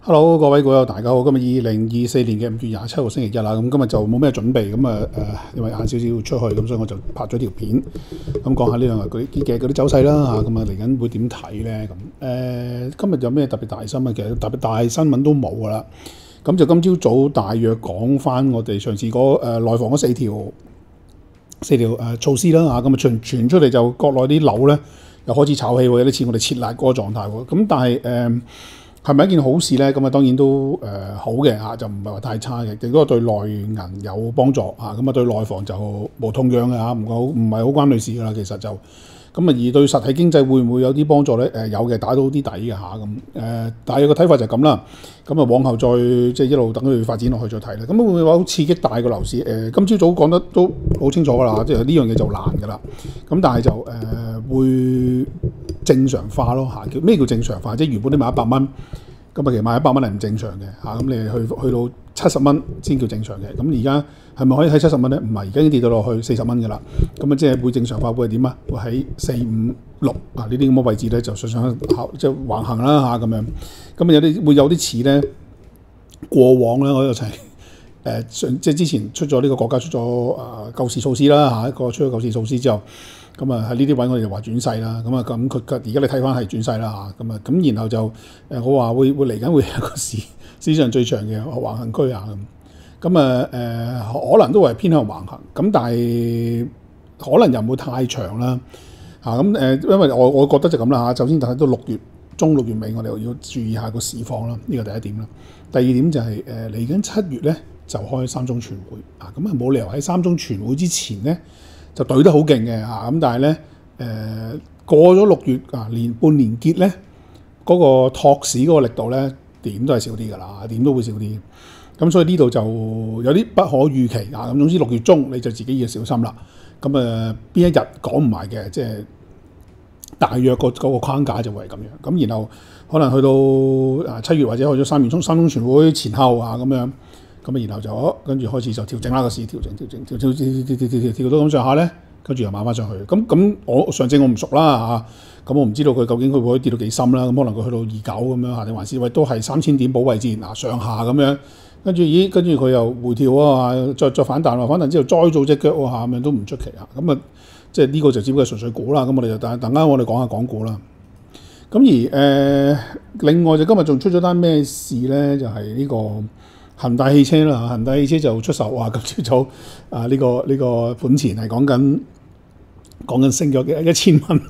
Hello，各位股友，大家好。今日2024年嘅5月27號星期一啦。咁今日就冇咩準備，因為晏少少要出去，咁所以我就拍咗條片，咁講下呢兩日嗰啲走勢啦嚇。咁嚟緊會點睇咧？今日有咩特別大新聞？其實特別大新聞都冇噶啦。咁就今朝早大約講翻我哋上次內房嗰四條措施啦嚇。咁傳出嚟就國內啲樓咧又開始炒起喎，有啲似我哋撤辣嗰個狀態喎。咁但係係咪一件好事咧？咁當然都好嘅嚇，就唔係話太差嘅。亦都對內銀有幫助嚇，咁對內房就無痛癢嘅嚇，唔係好關類事噶啦。其實就咁而對實體經濟會唔會有啲幫助咧？有嘅，打到啲底嘅嚇咁但係個睇法就係咁啦。咁往後再即係一路等佢發展落去再睇啦。咁會唔會話好刺激大個樓市？今朝早講得都好清楚噶啦，即係呢樣嘢就難噶啦。咁但係就會正常化咯嚇。咩叫正常化？即係原本你買100蚊，咁其實買100蚊係唔正常嘅嚇。咁你去到70蚊先叫正常嘅。咁而家係咪可以喺70蚊咧？唔係，而家已經跌到落去40蚊㗎啦。咁即係會正常化會係點啊？會喺4、5、6呢啲咁嘅位置咧，就上即係橫行啦嚇咁樣。咁會有啲似咧過往咧，我就係即係之前出咗呢個國家出咗救市措施啦嚇，一個出咗救市措施之後。咁喺呢啲位我哋就話轉勢啦，咁佢而家你睇翻係轉勢啦嚇，咁然後就我話會嚟緊會有個史上最長嘅橫行區啊咁，可能都係偏向橫行，咁但係可能又唔會太長啦嚇，因為我覺得就咁啦嚇，首先睇到6月中6月尾我哋要注意下個市況啦，呢個第一點啦。第二點就係嚟緊7月咧就開三中全會啊，咁冇理由喺三中全會之前咧就對得好勁嘅嚇，咁但係咧過咗6月半年結咧嗰個托市嗰個力度咧點都係少啲㗎啦，點都會少啲。咁所以呢度就有啲不可預期啊。咁總之6月中你就自己要小心啦。咁邊一日講唔埋嘅，即係大約嗰個框架就會係咁樣。咁然後可能去到7月或者去咗3月中三中全會前後啊咁樣。咁然後就跟住開始就調整啦，個市調到咁上下咧，跟住又買翻上去。咁我上證我唔熟啦嚇，咁我唔知道佢究竟佢會跌到幾深啦。咁可能佢去到29咁樣嚇，定還是喂都係3000點保衛戰上下咁樣。跟住佢又回調啊，再反彈，反彈之後再做隻腳嚇，咁樣都唔出奇啊。咁即係呢個就只不過係純粹估啦。咁我哋就等間我哋講下港股啦。咁而另外就今日仲出咗單咩事咧？就係呢個恒大汽車啦，恒大汽車就出售今朝早呢個盤前係講緊升咗1000蚊，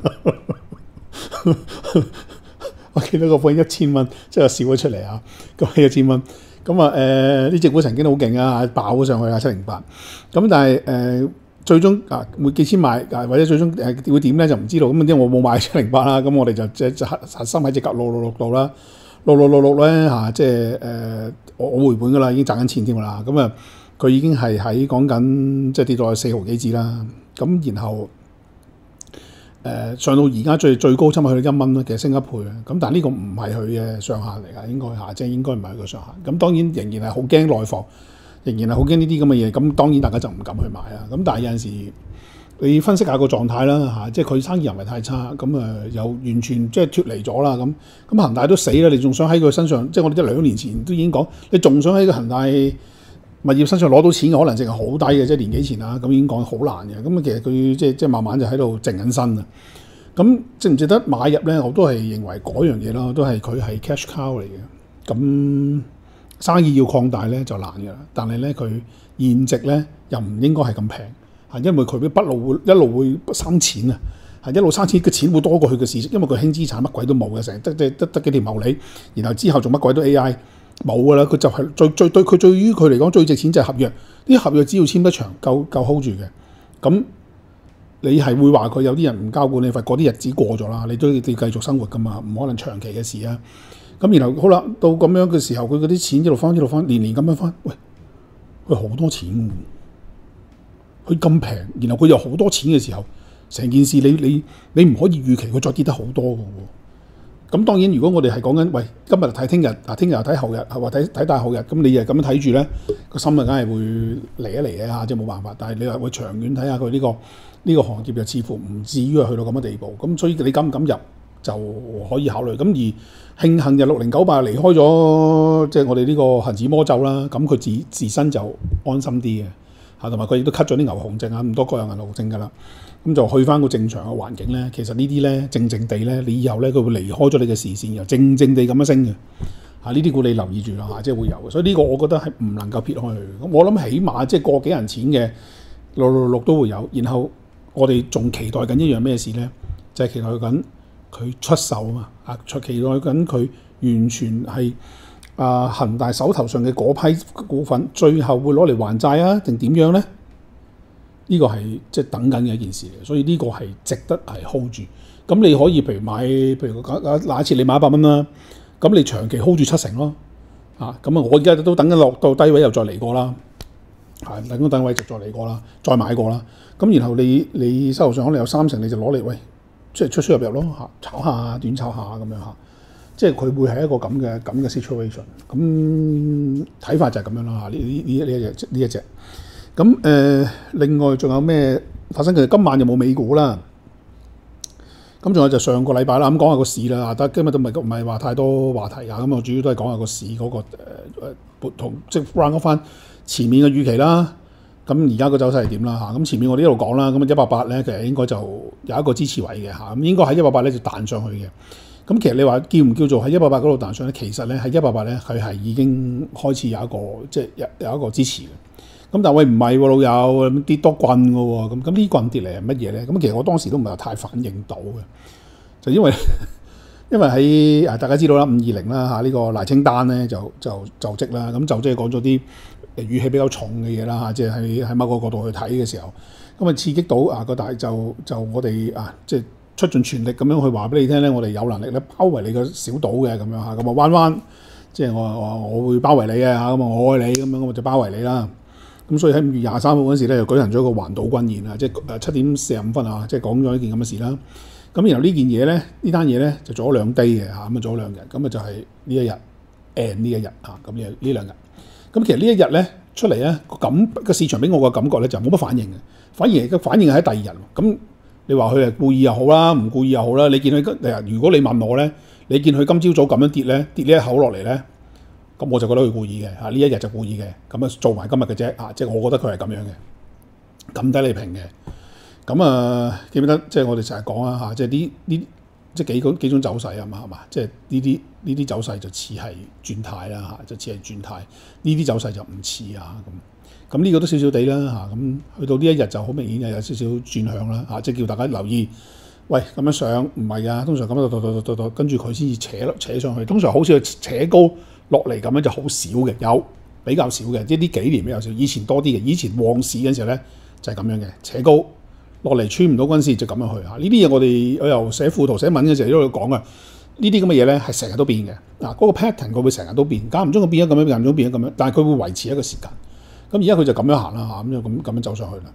我見到個盤1000蚊，即係笑咗出嚟啊！咁1000蚊，咁呢隻股曾經都好勁啊，爆咗上去708，咁但係最終會幾錢買或者最終會點咧就唔知道。咁因為我冇買708啦，咁我哋就核心喺隻666度啦。666咧嚇，即係我回本噶啦，已經賺緊錢添㗎啦。咁佢已經係喺講緊即係跌到4毫幾紙啦。咁然後上到而家最高差唔多去到1蚊啦，其實升1倍啦。咁但係呢個唔係佢嘅上限嚟㗎，應該嚇，即係應該唔係佢嘅上限。咁當然仍然係好驚內房，仍然係好驚呢啲咁嘅嘢。咁當然大家就唔敢去買啦。咁但係有陣時你分析下個狀態啦嚇，即係佢生意又唔係太差，咁又完全即係脫離咗啦咁恒大都死啦，你仲想喺佢身上，即係我哋2年前都已經講，你仲想喺個恒大物業身上攞到錢嘅可能性係好低嘅，即係年幾前啦，咁已經講好難嘅。咁其實佢即係慢慢就喺度靜緊身啊。咁值唔值得買入咧？我都係認為嗰樣嘢咯，都係佢係 cash cow 嚟嘅。咁生意要擴大咧就難㗎啦，但係咧佢現值咧又唔應該係咁平。因為佢一路會生錢啊，一路生錢嘅錢會多過佢嘅市值，因為佢輕資產乜鬼都冇嘅，成日得幾條毛利，然後之後做乜鬼都 AI 冇㗎啦，佢就係對於佢嚟講最值錢就係合約，啲合約只要簽得長夠 hold 住嘅，咁你係會話佢有啲人唔交管理費，嗰啲日子過咗啦，你都要繼續生活㗎嘛，唔可能長期嘅事啊。咁然後好啦，到咁樣嘅時候，佢嗰啲錢一路翻，年年咁樣翻，喂，佢好多錢喎。佢咁平，然後佢有好多錢嘅時候，成件事你唔可以預期佢再跌得好多嘅喎。咁當然，如果我哋係講緊，喂，今日睇聽日，聽日又睇後日，係話睇大後日，咁你又咁樣睇住咧，個心啊梗係會嚟一嚟嘅嚇，即係冇辦法。但係你話會長遠睇下佢呢個行業就似乎唔至於係去到咁嘅地步。咁所以你敢唔敢入？ 就可以考慮。咁而慶幸就6098離開咗，即係我哋呢個恒指魔咒啦。咁佢自身就安心啲嘅嚇，同埋佢亦都 cut 咗啲牛熊證啊，咁多個有銀行證㗎啦。咁就去翻個正常嘅環境咧，其實呢啲咧靜靜地咧，你以後咧佢會離開咗你嘅視線，又靜靜地咁樣升嘅嚇。呢啲股你留意住啦嚇，即係會有嘅。所以呢個我覺得係唔能夠撇開佢。咁我諗起碼即係個幾銀錢嘅666都會有。然後我哋仲期待緊一樣咩事咧？就係期待緊佢出售啊嘛啊！期待緊佢完全係恒大手頭上嘅嗰批股份，最後會攞嚟還債啊，定點樣咧？呢個係即係等緊嘅一件事嚟，所以呢個係值得係 hold 住。咁你可以譬如假設你買100蚊啦，咁你長期 hold 住70%咯。咁我而家都等緊落到低位又再嚟過啦，等緊低位就再嚟過啦，再買過啦。咁然後你手頭上可能有30%，你就攞嚟喂，即係出入咯炒下短炒下咁樣嚇。即係佢會係一個咁嘅 situation。咁睇法就係咁樣啦嚇。呢一隻。咁另外仲有咩發生嘅？今晚就冇美股啦。咁仲有就上個禮拜啦，咁講下個市啦。但今日都唔係話太多話題啊。咁我主要都係講下個市嗰個同即係 round 翻前面嘅預期啦。咁而家個走勢係點啦嚇？咁前面我哋一路講啦。咁188咧，其實應該就有一個支持位嘅嚇。咁應該喺188咧就彈上去嘅。咁其實你話叫唔叫做喺188嗰度彈上咧？其實咧喺188咧，佢係已經開始有一個即係有一個支持嘅。咁但係喂唔係喎，老友跌多棍嘅喎，咁呢棍跌嚟係乜嘢咧？咁其實我當時都唔係太反應到嘅，就因為喺大家知道啦，520啦嚇，呢個賴清丹咧就職啦，咁就即係講咗啲語氣比較重嘅嘢啦嚇，即係喺某個角度去睇嘅時候，咁啊刺激到個大就我哋即係出盡全力咁樣去話俾你聽咧，我哋有能力咧包圍你個小島嘅咁樣嚇，咁啊彎即係我會包圍你嘅嚇，咁啊我愛你咁樣，我就包圍你啦。咁所以喺5月23號嗰時咧，就舉行咗一個環島軍演啊，即係7點45分啊，即係講咗一件咁嘅事啦。咁然後呢件嘢咧，呢單嘢咧就做咗2 day 嘅嚇，咁啊做咗2日，咁啊就係呢一日 and 呢一日嚇，咁呢2日。咁其實呢一日咧出嚟咧個市場俾我個感覺咧就冇乜反應嘅，反應係喺第2日。咁你話佢係故意又好啦，唔故意又好啦，你見佢如果你問我咧，你見佢今朝早咁樣跌咧，跌呢一口落嚟咧。咁我就覺得佢故意嘅嚇，呢一日就故意嘅，咁啊做埋今日嘅啫嚇，即係我覺得佢係咁樣嘅，咁低你平嘅。咁記唔記得即係我哋成日講啊嚇，即係呢即係幾種走勢啊嘛係嘛，即係呢啲走勢就似係轉態啦嚇，就似係轉態。呢啲走勢就唔似啊咁。咁呢個都少少地啦嚇，咁去到呢一日就好明顯有少少轉向啦嚇，即係叫大家留意。喂，咁樣上唔係㗎，通常咁樣到，跟住佢先至扯上去。通常好似佢扯高落嚟咁樣就好少嘅，有比較少嘅，即係呢幾年比較少。以前多啲嘅，以前旺市嗰陣時候咧就係咁樣嘅，扯高落嚟穿唔到嗰陣時就咁樣去嚇。呢啲嘢我又寫副圖寫文嘅時候都會講啊。呢啲咁嘅嘢咧係成日都變嘅。嗰個 pattern 佢會成日都變，間唔中佢變咗咁樣，間唔中變咗咁樣，但係佢會維持一個時間。咁而家佢就咁樣行啦嚇，咁樣走上去啦。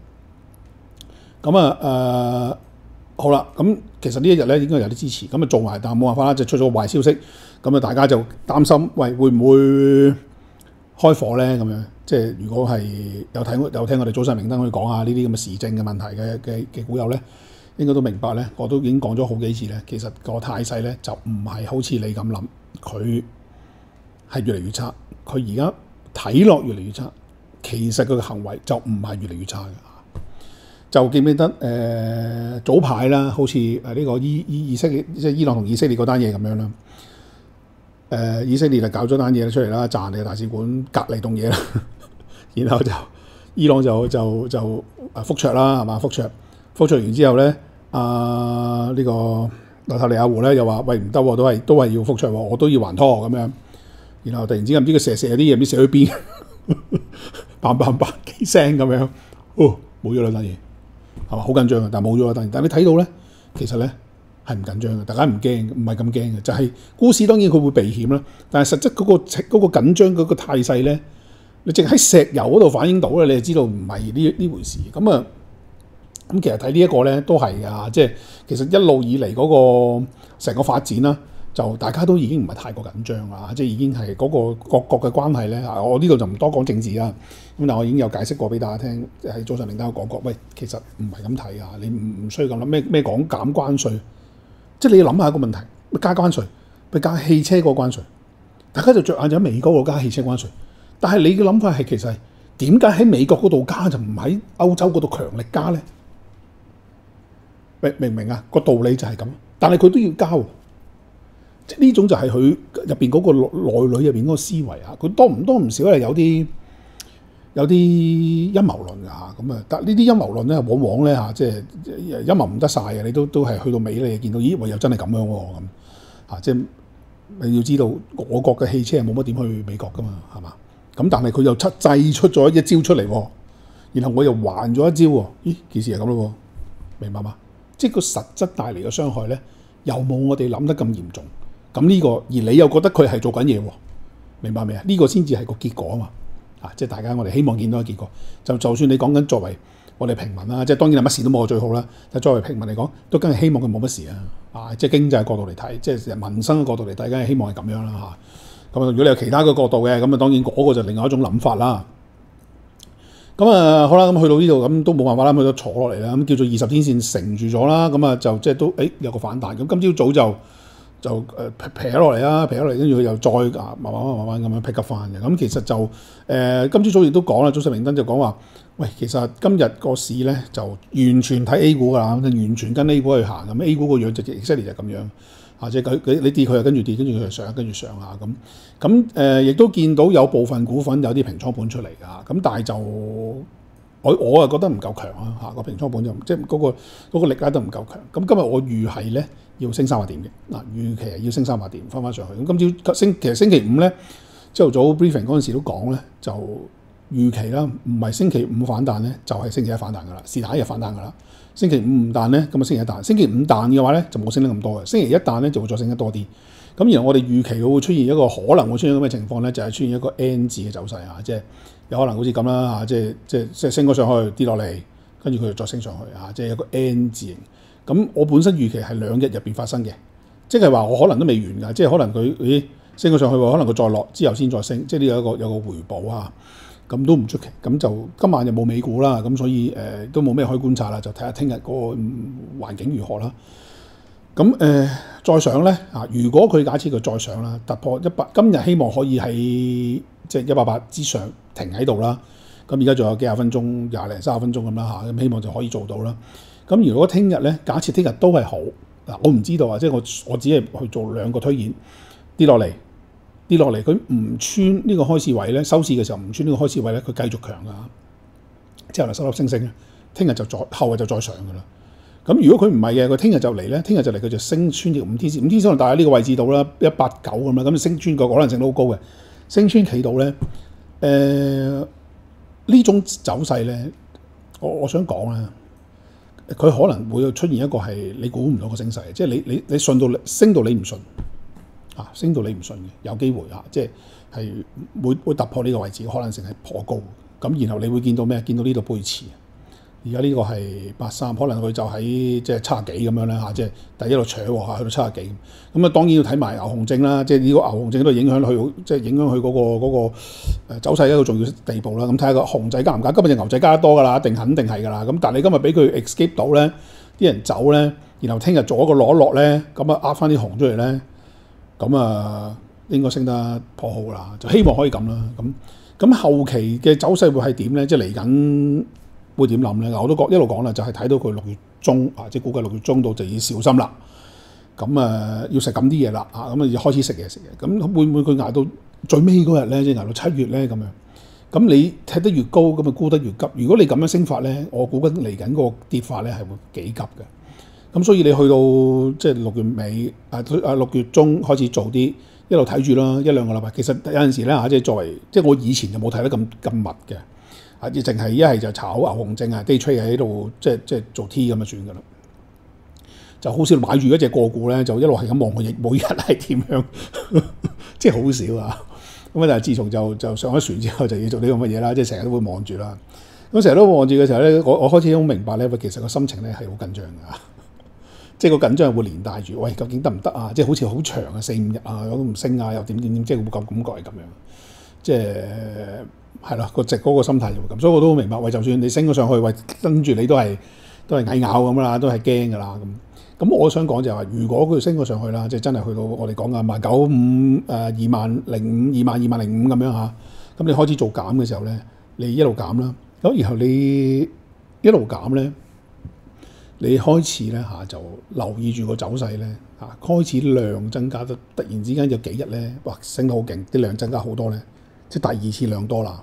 咁好啦，咁其實呢一日咧應該有啲支持，咁啊做埋，但係冇辦法啦，就出咗個壞消息，咁啊大家就擔心，喂會唔會開火咧？咁樣即係如果係有聽我哋早晨明燈去講下呢啲咁嘅時政嘅問題嘅股友咧，應該都明白咧，我都已經講咗好幾次咧，其實個態勢咧就唔係好似你咁諗，佢係越嚟越差，佢而家睇落越嚟越差，其實佢嘅行為就唔係越嚟越差嘅。就記唔記得早排啦，好似呢個以色列即係伊朗同以色列嗰單嘢咁樣啦。以色列就搞咗單嘢出嚟啦，炸你嘅大使館隔離棟嘢啦，然後就伊朗就覆桌啦，係嘛？覆桌完之後咧，呢個內塔尼亞胡咧又話喂唔得喎，都係要覆桌喎，我都要還拖咁樣。然後突然之間唔知佢射啲嘢唔知射去邊，砰砰砰幾聲咁樣，冇咗啦單嘢。係嘛？好緊張嘅，但係冇咗啦。但係你睇到咧，其實咧係唔緊張嘅，大家唔驚，唔係咁驚嘅。就係股市當然佢會避險啦，但係實質嗰個緊張嗰個態勢咧，你淨喺石油嗰度反映到咧，你就知道唔係呢回事。咁其實睇呢一個咧都係㗎，即係其實一路以嚟嗰個成個發展啦，就大家都已經唔係太過緊張啦，即係已經係嗰個各國嘅關係咧。我呢度就唔多講政治啦。咁但我已經有解釋過俾大家聽，喺早上明燈有講過，喂，其實唔係咁睇啊！你唔需要咁諗咩講減關稅， 即係你要諗下一個問題，加關稅，咪加汽車嗰個關稅，大家就着眼咗喺美國嗰個加汽車關稅，但係你嘅諗法係其實係點解喺美國嗰度加就唔喺歐洲嗰度強力加咧？明唔明啊？個道理就係咁，但係佢都要加喎。即係呢種就係佢入邊嗰個內裏入邊嗰個思維啊，佢多唔少係有啲陰謀論㗎嚇，咁啊，但呢啲陰謀論咧，往往咧嚇，即係陰謀唔得晒嘅，你都係去到尾你見到，咦，喂，又真係咁樣喎咁嚇，即係你要知道，我國嘅汽車係冇乜點去美國㗎嘛，係嘛？咁但係佢又製出咗一招出嚟喎，然後我又還咗一招喎，咦，件事係咁咯喎，明白嗎？即係個實質帶嚟嘅傷害咧，又冇我哋諗得咁嚴重。咁呢個，而你又覺得佢係做緊嘢喎，明白未啊？呢個先至係個結果啊嘛，即係大家我哋希望見到嘅結果。就算你講緊作為我哋平民啦，即係當然係乜事都冇最好啦。但係作為平民嚟講，都梗係希望佢冇乜事啊！即係經濟角度嚟睇，即係民生嘅角度嚟睇，梗係希望係咁樣啦嚇。咁如果你有其他嘅角度嘅，咁啊當然嗰個就另外一種諗法啦。咁啊好啦，咁去到呢度咁都冇辦法啦，咁佢都坐落嚟啦，咁叫做20天線承住咗啦，咁啊就即係都有個反彈。咁今朝早就劈咗落嚟啦，劈咗落嚟，跟住佢又再慢慢咁樣 pick up 翻嘅。咁其實就今朝早亦都講啦，早晨明燈就講話，喂，其實今日個市咧就完全睇 A 股㗎啦，完全跟 A 股去行咁 A 股個樣就 exactly 就咁樣，即係你跌佢又跟住跌，跟住佢又上，跟住上下咁亦都見到有部分股份有啲平倉盤出嚟㗎，咁但係就我啊覺得唔夠強啊，個平倉盤就即係嗰個力拉都唔夠強。咁今日我預係咧要升300點嘅，預期係要升300點翻上去。咁今朝其實星期五咧朝頭早 briefing 嗰陣時都講咧，就預期啦，唔係星期五反彈咧，就係星期一反彈㗎啦，是但一日反彈㗎啦。星期五唔彈咧，咁啊星期一彈。星期五彈嘅話咧，就冇升得咁多嘅。星期一彈咧，就會再升得多啲。咁然後我哋預期佢會出現一個可能會出現咁嘅情況咧，就係出現一個 N 字嘅走勢啊，即係有可能好似咁啦嚇，即係升咗上去跌落嚟，跟住佢又再升上去嚇，即係一個 N 字形。咁我本身預期係2日入邊發生嘅，即係話我可能都未完㗎，即係可能佢升咗上去喎，可能佢再落之後先再升，即係呢有個回報啊。咁都唔出奇。咁就今晚就冇美股啦，咁所以都冇咩可以觀察啦，就睇下聽日嗰個環境如何啦。咁再上咧如果佢假設佢再上啦，突破100，今日希望可以喺即係180之上停喺度啦。咁而家仲有幾廿分鐘，20零30分鐘咁啦嚇，咁希望就可以做到啦。咁如果聽日咧，假設聽日都係好我唔知道啊，即係我只係去做2個推演，跌落嚟，佢唔穿呢個開市位咧，收市嘅時候唔穿呢個開市位咧，佢繼續強㗎，之後嚟收粒星星，聽日就後日就再上㗎啦。咁如果佢唔係嘅，佢聽日就嚟咧，佢就升穿條5天線，5天線可能大喺呢個位置度啦，189咁啦，咁升穿個可能性都好高嘅，升穿企到咧，呢種走勢咧，我想講咧，佢可能會出現一個係你估唔到嘅升勢，即係你信到升到你唔信升到你唔信嘅，有機會即係會突破呢個位置，可能性係頗高。咁然後你會見到咩？見到呢度背馳。而家呢個係83，可能佢就喺即係70幾咁樣啦即係第一路扯喎去到70幾。咁啊當然要睇埋牛熊證啦，即係呢個牛熊證都影響佢，即係影響佢嗰個走勢一個重要地步啦。咁睇下個熊仔加唔加？今日隻牛仔加得多㗎啦，肯定係㗎啦。咁但係你今日俾佢 escape 到咧，啲人走咧，然後聽日做一個攞落咧，咁啊翻啲熊出嚟咧，咁啊應該升得頗好啦。就希望可以咁啦。咁後期嘅走勢會係點咧？即係嚟緊。會點諗咧？我都一路講啦，就係睇到佢6月中即係估計6月中到就要小心啦。咁要食咁啲嘢啦咁要開始食嘢。咁會唔會佢捱到最尾嗰日咧，即係捱到7月咧咁樣？咁你踢得越高，咁啊沽得越急。如果你咁樣升法咧，我估緊嚟緊個跌法咧係會幾急嘅。咁所以你去到即係6月尾6月中開始做啲一路睇住啦，1-2個禮拜。其實有陣時咧即係作為即係我以前就冇睇得咁密嘅。淨係一係就炒牛熊證day trade 喺度，即係做 T 咁就算噶啦，就好少買住一隻個股咧，就一路係咁望佢每日係點樣，即係好少啊。咁但係自從就上咗船之後，就要做呢個乜嘢啦，即係成日都會望住啦。咁成日都望住嘅時候咧，我開始好明白咧，其實個心情咧係好緊張㗎，即係個緊張係會連帶住，喂究竟得唔得啊？即係好似好長啊4-5日啊，都唔升啊，又點，即係會感覺係咁樣，即係。係啦，個直嗰個心態就會咁，所以我都好明白。喂，就算你升咗上去，喂跟住你都係蟻咬咁啦，都係驚㗎啦咁我想講就係話，如果佢升咗上去啦，即係真係去到我哋講嘅19,500、20,005、20,005咁樣嚇，咁你開始做減嘅時候咧，你一路減啦，咁然後你一路減咧，你開始咧就留意住個走勢咧開始量增加得突然之間有幾日咧，哇升得好勁，啲量增加好多咧，即係第二次量多啦，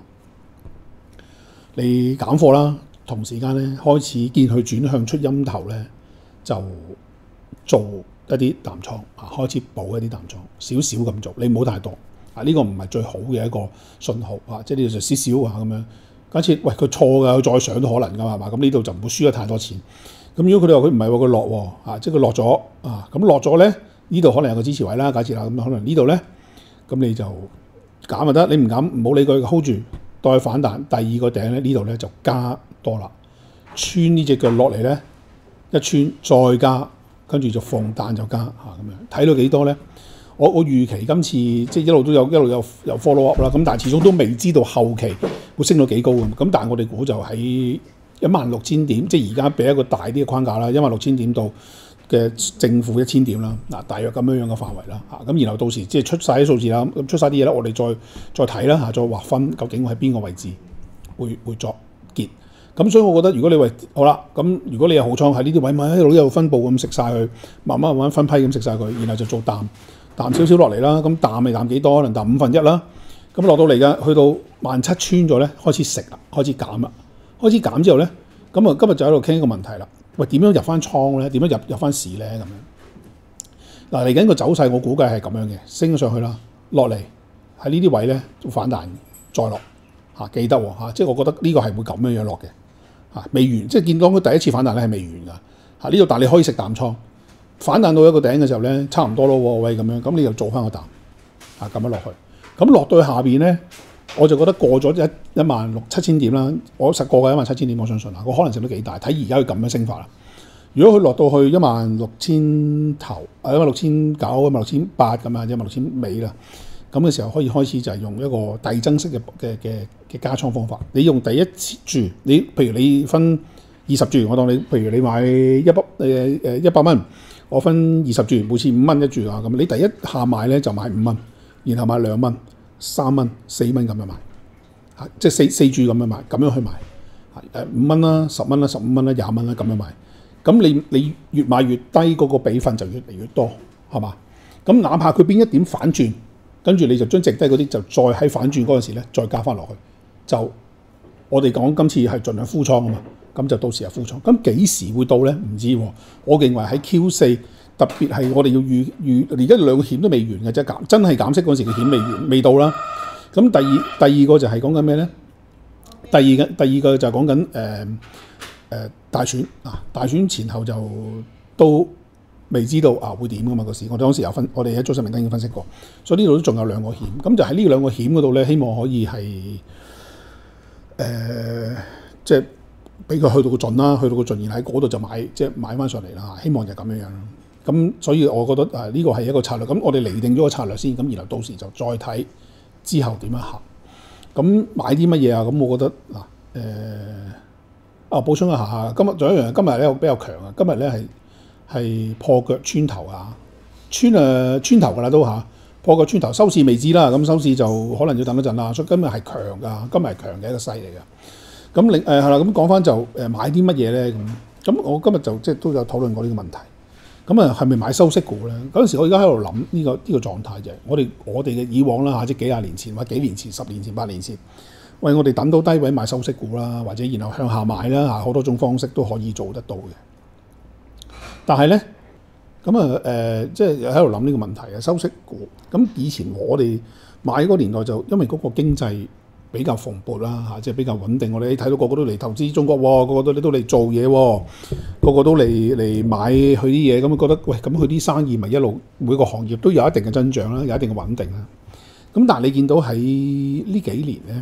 你減貨啦，同時間咧開始見佢轉向出陰頭咧，就做一啲淡倉開始補一啲淡倉，少少咁做，你唔好太多呢個唔係最好嘅一個信號即係呢度就少少咁樣。假設喂佢錯㗎，佢再上都可能㗎嘛，咁呢度就唔會輸得太多錢。咁如果佢哋話佢唔係喎，佢落即係佢落咗咁落咗咧，呢度可能有個支持位啦，假設啦，咁可能呢度咧，咁你就減就得，你唔減唔好理佢 hold 住，待佢反彈。第二個頂咧，呢度咧就加多啦，穿呢隻腳落嚟咧，一穿再加，跟住就放彈就加咁樣。睇到幾多咧？我預期今次即係一路有 follow up 啦，咁但係始終都未知道後期會升到幾高咁但係我哋估就喺16,000點，即係而家俾一個大啲嘅框架啦，16,000點到嘅正負1000點啦，大約咁樣嘅範圍啦咁然後到時即係出晒啲數字啦，咁出晒啲嘢啦，我哋再睇啦再劃分究竟會喺邊個位置會作結。咁所以我覺得如果你好啦，咁如果你有好倉喺呢啲位咪一路有分佈咁食晒佢，慢慢分批咁食晒佢，然後就做淡少少落嚟啦。咁淡咪淡幾多？可能淡1/5啦。咁落到嚟嘅去到17,000穿咗咧，開始食啦，開始減啦。開始減之後咧，咁今日就喺度傾一個問題啦。喂，點樣入翻倉咧？點樣入翻市咧？咁樣嚟緊個走勢，我估計係咁樣嘅，升咗上去啦，落嚟喺呢啲位咧反彈，再落記得即係我覺得呢個係會咁樣落嘅未完，即係見到佢第一次反彈咧係未完㗎呢度，但係你可以食淡倉，反彈到一個頂嘅時候咧，差唔多咯喎，喂咁樣，咁你又做翻個淡咁樣落去，咁落到去下邊咧。我就覺得過咗16,000-17,000點啦，我實過嘅17,000點，我相信個可能性都幾大。睇而家佢咁樣升法啦，如果佢落到去16,000頭，16,900、16,800咁啊，16,000尾啦，咁嘅時候可以開始就係用一個遞增式嘅加倉方法。你用第一次注，譬如你分20注，我當你譬如你買100蚊，我分20注，每次5蚊一注咁你第一下買咧就買5蚊，然後買2蚊。3蚊、4蚊咁樣買，即係四注咁樣買，咁樣去買5蚊啦、10蚊啦、15蚊啦、20蚊啦咁樣買。咁你越買越低，嗰個比分就越嚟越多，係嘛？咁哪怕佢邊一點反轉，跟住你就將剩低嗰啲就再喺反轉嗰陣時咧，再加翻落去。就我哋講今次係盡量沽倉啊嘛，咁就到時係沽倉。咁幾時會到咧？唔知喎。我認為喺 Q4。特別係我哋要預而家兩個險都未完嘅啫，真係減息嗰時嘅險未到啦。咁第二個就係講緊咩咧？第二個就係講緊大選大選前後就都未知道會點噶嘛個市。我哋當時我哋喺早上明燈已經分析過，所以呢度都仲有2個險。咁就喺呢2個險嗰度咧，希望可以係即係俾佢去到個盡啦，去到個盡，然喺嗰度就買翻上嚟啦。希望就咁樣樣。咁所以我覺得呢個係一個策略，咁我哋釐定咗個策略先，咁然後到時就再睇之後點樣行。咁買啲乜嘢啊？咁我覺得補充一下，今日仲有一樣，今日咧比較強啊！今日咧係破腳穿頭穿頭㗎啦都破腳穿頭，收市未知啦，咁收市就可能要等一陣啦。所以今日係強㗎，今日係強嘅一個勢嚟㗎。咁係啦，咁講翻就買啲乜嘢咧？咁我今日就即係都有討論過呢個問題。咁係咪買收息股咧？嗰陣時我而家喺度諗呢個狀態就係我哋嘅以往啦即係幾廿年前或者幾年前、10年前、8年前，喂我哋等到低位買收息股啦，或者然後向下買啦好多種方式都可以做得到嘅。但係咧咁即係喺度諗呢個問題啊，收息股咁以前我哋買嗰個年代就因為嗰個經濟比較蓬勃啦即係比較穩定。我哋睇到個個都嚟投資中國喎，個個都嚟做嘢喎，個個都嚟買佢啲嘢，咁覺得喂咁佢啲生意咪一路每個行業都有一定嘅增長啦，有一定嘅穩定啦。咁但係你見到喺呢幾年咧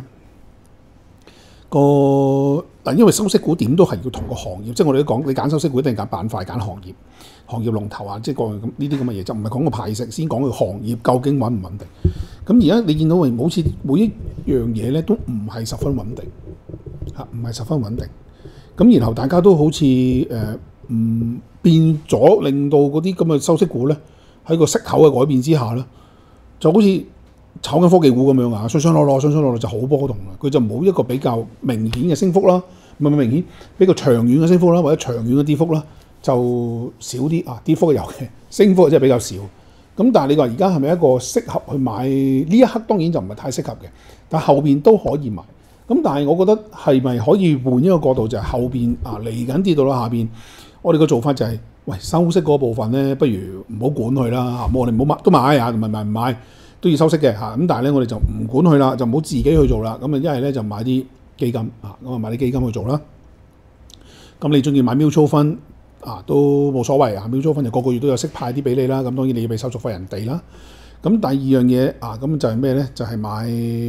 因為收息股點都係要同個行業，即係我哋都講你揀收息股一定揀板塊、揀行業龍頭即係各樣咁呢啲咁嘅嘢，就唔係講個派息，先講個行業究竟穩唔穩定。咁而家你見到好似每一樣嘢咧都唔係十分穩定唔係十分穩定。咁然後大家都好似變咗令到嗰啲咁嘅收息股咧喺個息口嘅改變之下咧，就好似炒緊科技股咁樣啊，上落落就好波動啦。佢就冇一個比較明顯嘅升幅啦，唔係明顯比較長遠嘅升幅啦，或者長遠嘅跌幅啦，就少啲啊。跌幅有嘅，升幅真係比較少。咁但係你話而家係咪一個適合去買呢一刻？當然就唔係太適合嘅，但係後邊都可以買。咁但係我覺得係咪可以換一個角度，就係後邊啊嚟緊跌到啦下邊，我哋個做法就係、喂收息嗰部分咧，不如唔好管佢啦嚇，我哋唔好買都買啊，唔買都要收息嘅嚇。咁但係咧，我哋就唔管佢啦，就唔好自己去做啦。咁啊一係咧就買啲基金啊，咁啊買啲基金去做啦。咁你中意買 mutual fund啊都冇所謂啊 ，mutual fund 就個個月都有息派啲俾你啦。咁當然你要俾手續費人哋啦。咁第二樣嘢啊，咁就係咩咧？就係、買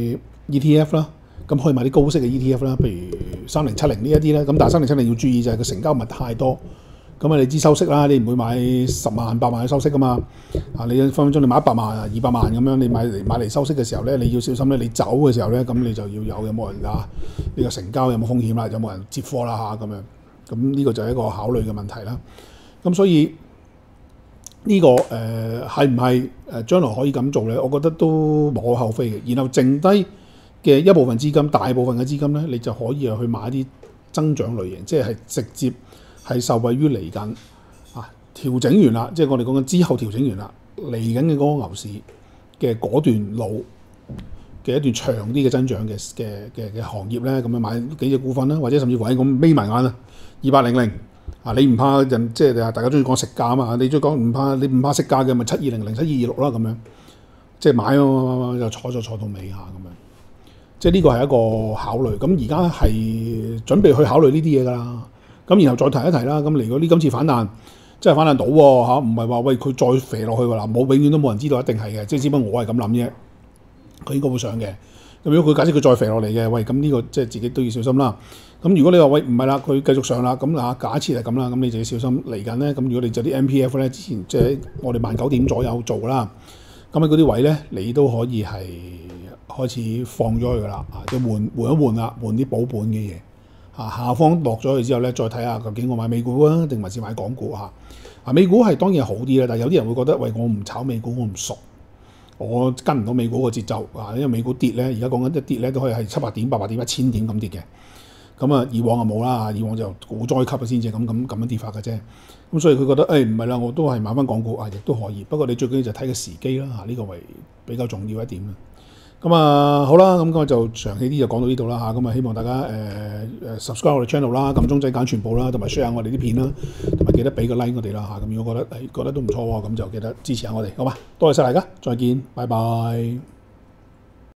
ETF 啦。咁可以買啲高息嘅 ETF 啦，譬如3070呢一啲咧。咁但係3070要注意就係個成交唔係太多。咁啊，你知收息啦，你唔會買10萬、8萬嘅收息噶嘛。啊，你分分鐘你買100萬、200萬咁樣，你買嚟收息嘅時候咧，你要小心咧。你走嘅時候咧，咁你就要有冇人啊？呢個成交有冇風險啦？有冇人接貨啦嚇咁樣。咁呢個就係一個考慮嘅問題啦。咁所以呢個係唔係將來可以咁做咧？我覺得都無可厚非嘅。然後剩低嘅一部分資金，大部分嘅資金咧，你就可以去買啲增長類型，即係直接係受惠於嚟緊啊調整完啦，即係我哋講緊之後調整完啦，嚟緊嘅嗰個牛市嘅嗰段路嘅一段長啲嘅增長嘅行業咧，咁樣買幾隻股份啦，或者甚至乎喺咁眯埋眼啦，2800啊，你唔怕人即係大家中意講食價啊嘛，你中意講你唔怕食價嘅咪7200、7226啦咁樣，即係買就坐到尾下咁樣。即係呢個係一個考慮，咁而家係準備去考慮呢啲嘢㗎啦。咁然後再提一提啦，咁如果呢今次反彈，真係反彈到喎嚇，唔係話喂佢再肥落去㗎啦，永遠都冇人知道一定係嘅，即係只不過我係咁諗啫。佢應該會上嘅。咁如果佢假設佢再肥落嚟嘅，喂咁呢個即係自己都要小心啦。咁如果你話喂唔係啦，佢繼續上啦，咁啊假設係咁啦，咁你就要小心嚟緊咧。咁如果你就啲 MPF 咧，之前即係我哋19點左右做啦，咁喺嗰啲位咧，你都可以係開始放咗佢噶啦，即係換一換啦，換啲保本嘅嘢。下方落咗去之後咧，再睇下究竟我買美股啊，定還是買港股嚇。美股係當然係好啲啦，但係有啲人會覺得喂，我唔炒美股，我唔熟，我跟唔到美股個節奏啊，因為美股跌咧，而家講緊一跌咧都可以係700點、800點、1000點咁跌嘅。咁啊，以往就冇啦，以往就股災級先至咁樣跌法嘅啫。咁所以佢覺得唔係啦，我都係買翻港股亦都可以。不過你最緊要就睇個時機啦，呢個為比較重要一點啦。咁啊好啦，咁我就長氣啲就講到呢度啦嚇。咁啊希望大家subscribe 我哋 channel 啦，撳鐘仔揀全部啦，同埋 share 我哋啲片啦，同埋記得俾個 like 我哋啦嚇。咁如果覺得都唔錯喎，咁就記得支持下我哋，好嘛？多謝晒大家，再見，拜拜。